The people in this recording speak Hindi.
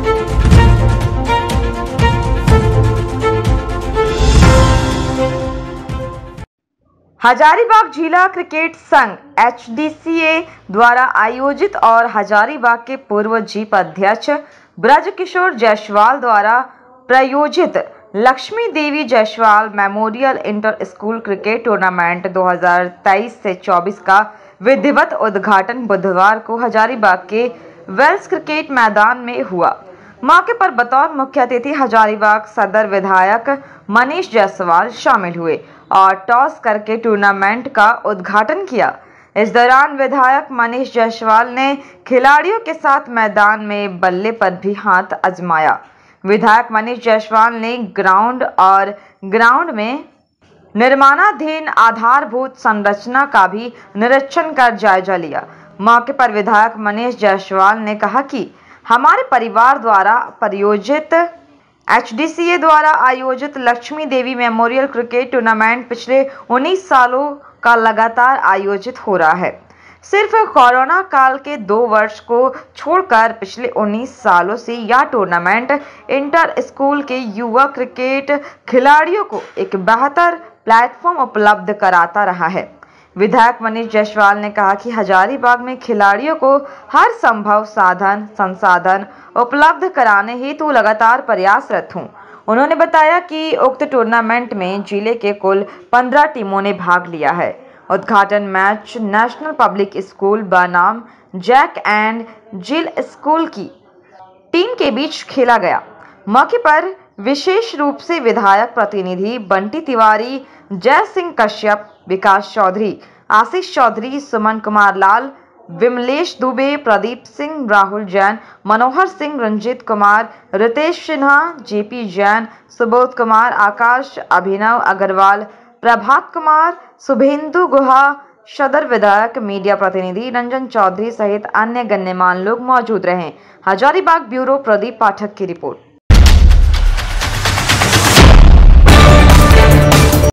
हजारीबाग जिला क्रिकेट संघ HDCA द्वारा आयोजित और हजारीबाग के पूर्व जीप अध्यक्ष ब्रजकिशोर जायसवाल द्वारा प्रायोजित Lakshmi Devi Jaiswal memorial inter school cricket tournament 2023 से 24 का विधिवत उद्घाटन बुधवार को हजारीबाग के वेल्स क्रिकेट मैदान में हुआ। मौके पर बतौर मुख्य अतिथि हजारीबाग सदर विधायक मनीष जायसवाल शामिल हुए और टॉस करके टूर्नामेंट का उद्घाटन किया। इस दौरान विधायक मनीष जायसवाल ने खिलाड़ियों के साथ मैदान में बल्ले पर भी हाथ आजमाया। विधायक मनीष जायसवाल ने ग्राउंड में निर्माणाधीन आधारभूत संरचना का भी निरीक्षण कर जायजा लिया। मौके पर विधायक मनीष जायसवाल ने कहा कि हमारे परिवार द्वारा प्रायोजित HDCA द्वारा आयोजित Lakshmi Devi memorial cricket tournament पिछले 19 सालों का लगातार आयोजित हो रहा है। सिर्फ कोरोना काल के 2 वर्ष को छोड़कर पिछले 19 सालों से यह टूर्नामेंट इंटर स्कूल के युवा क्रिकेट खिलाड़ियों को एक बेहतर प्लेटफॉर्म उपलब्ध कराता रहा है। विधायक मनीष जायसवाल ने कहा कि हजारीबाग में खिलाड़ियों को हर संभव संसाधन उपलब्ध कराने हेतु लगातार प्रयासरत हूं। उन्होंने बताया कि उक्त टूर्नामेंट में जिले के कुल 15 टीमों ने भाग लिया है। उद्घाटन मैच नेशनल पब्लिक स्कूल बनाम जैक एंड जिल स्कूल की टीम के बीच खेला गया। मौके पर विशेष रूप से विधायक प्रतिनिधि बंटी तिवारी, जय सिंह कश्यप, विकास चौधरी, आशीष चौधरी, सुमन कुमार लाल, विमलेश दुबे, प्रदीप सिंह, राहुल जैन, मनोहर सिंह, रंजीत कुमार, रितेश सिन्हा, JP जैन, सुबोध कुमार, आकाश, अभिनव अग्रवाल, प्रभात कुमार, शुभेंदु गुहा, सदर विधायक, मीडिया प्रतिनिधि रंजन चौधरी सहित अन्य गण्यमान्य लोग मौजूद रहे। हजारीबाग ब्यूरो प्रदीप पाठक की रिपोर्ट।